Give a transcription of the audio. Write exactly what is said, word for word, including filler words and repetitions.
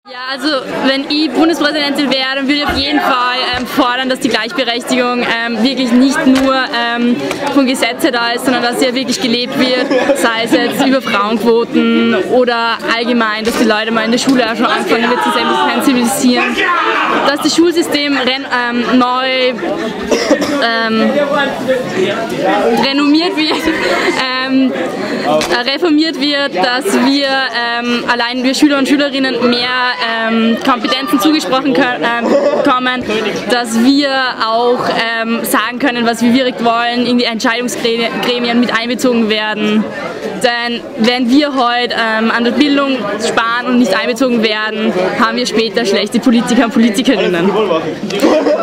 Ja, also wenn ich Bundespräsidentin wäre, dann würde ich auf jeden Fall ähm, fordern, dass die Gleichberechtigung ähm, wirklich nicht nur ähm, von Gesetze da ist, sondern dass sie ja wirklich gelebt wird, sei es jetzt über Frauenquoten oder allgemein, dass die Leute mal in der Schule auch schon anfangen wird zu sensibilisieren, dass das Schulsystem ähm, neu ähm, renommiert wird, ähm, reformiert wird, dass wir ähm, allein wir Schüler und Schülerinnen mehr ähm, Kompetenzen zugesprochen können, ähm, bekommen, dass wir auch ähm, sagen können, was wir wirklich wollen, in die Entscheidungsgremien mit einbezogen werden. Denn wenn wir heute ähm, an der Bildung sparen und nicht einbezogen werden, haben wir später schlechte Politiker und Politikerinnen.